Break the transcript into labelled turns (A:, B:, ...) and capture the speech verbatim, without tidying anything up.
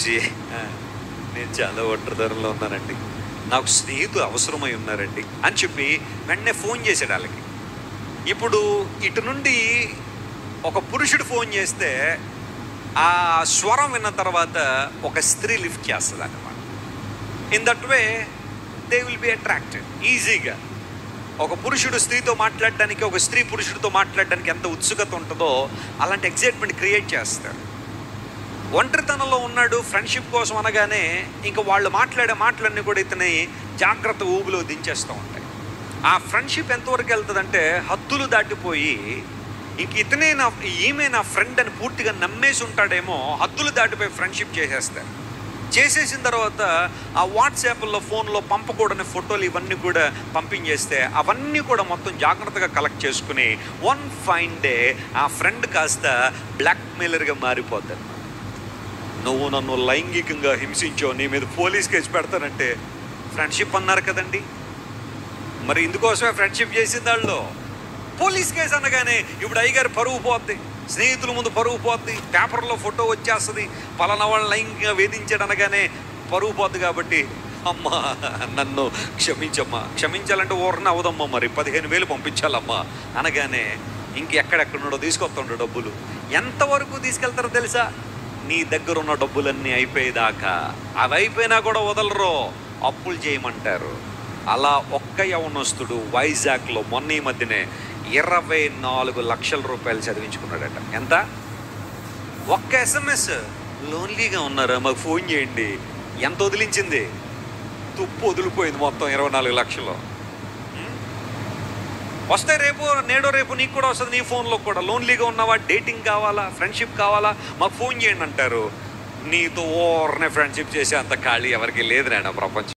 A: వచ్చి, నేను చాలా ఒంటరితనంలో ఉన్నానండి, నాకు స్నేహితులు అవసరమై ఉన్నారండి అని చెప్పి వెంటనే ఫోన్ చేశాడు వాళ్ళకి. ఇప్పుడు ఇటు నుండి ఒక పురుషుడు ఫోన్ చేస్తే ఆ స్వరం విన్న తర్వాత ఒక స్త్రీ లిఫ్ట్ చేస్తుంది అన్నమాట. In that way they will be attracted ఈజీగా. ఒక పురుషుడు స్త్రీతో మాట్లాడడానికి, ఒక స్త్రీ పురుషుడితో మాట్లాడడానికి ఎంత ఉత్సుకత ఉంటుందో అలాంటి ఎగ్జైట్మెంట్ క్రియేట్ చేస్తారు. ఒంటరితనంలో ఉన్నాడు ఫ్రెండ్షిప్ కోసం అనగానే ఇంకా వాళ్ళు మాట్లాడే మాటలన్నీ కూడా ఇతని జాగ్రత్త ఊబిలో దించేస్తూ ఉంటాయి. ఆ ఫ్రెండ్షిప్ ఎంతవరకు వెళ్తుందంటే హద్దులు దాటిపోయి ఇంక ఇతనే నా ఈమె నా ఫ్రెండ్ అని పూర్తిగా నమ్మేసి ఉంటాడేమో, హద్దులు దాటిపోయి ఫ్రెండ్షిప్ చేసేస్తారు. చేసేసిన తర్వాత ఆ వాట్సాప్లో ఫోన్లో పంపకూడని ఫోటోలు ఇవన్నీ కూడా పంపించేస్తే అవన్నీ కూడా మొత్తం జాగ్రత్తగా కలెక్ట్ చేసుకుని వన్ ఫైన్ డే ఆ ఫ్రెండ్ కాస్త బ్లాక్మెయిలర్గా మారిపోతాడు. నువ్వు నన్ను లైంగికంగా హింసించావు, నీ మీద పోలీస్ కేసు పెడతానంటే ఫ్రెండ్షిప్ అన్నారు కదండి, మరి ఇందుకోసమే ఫ్రెండ్షిప్ చేసింది వాళ్ళు. పోలీస్ కేసు అనగానే ఇప్పుడు అయ్యగారు పరువు పోద్ది, స్నేహితుల ముందు పరువు పోద్ది, పేపర్లో ఫోటో వచ్చేస్తుంది, పలానా వాళ్ళు లైంగికంగా వేధించాడు అనగానే పరువు పోద్ది. కాబట్టి అమ్మా నన్ను క్షమించమ్మా, క్షమించాలంటే ఊరన అవదమ్మా, మరి పదిహేను వేలు పంపించాలమ్మా అనగానే ఇంకెక్కడెక్కడున్నాడో తీసుకొస్తుండో డబ్బులు. ఎంతవరకు తీసుకెళ్తారో తెలుసా? నీ దగ్గర ఉన్న డబ్బులన్నీ అయిపోయేదాకా. అవి అయిపోయినా కూడా వదలరు, అప్పులు చేయమంటారు. అలా ఒక్క యవనస్తుడు వైజాగ్లో మొన్న ఈ మధ్యనే ఇరవై నాలుగు లక్షల రూపాయలు చదివించుకున్నాడట. ఎంత? ఒక్క ఎస్ఎంఎస్, లోన్లీగా ఉన్నారా మాకు ఫోన్ చేయండి. ఎంత వదిలించింది? తుప్పు వదిలిపోయింది మొత్తం ఇరవై నాలుగు లక్షలు. వస్తే రేపు నేడో రేపు నీకు కూడా వస్తుంది, నీ ఫోన్లో కూడా. లోన్లీగా ఉన్నావా, డేటింగ్ కావాలా, ఫ్రెండ్షిప్ కావాలా, మాకు ఫోన్ చేయండి అంటారు. నీతో ఓర్నే ఫ్రెండ్షిప్ చేసే అంత ఖాళీ ఎవరికి లేదు నాయన ప్రపంచం.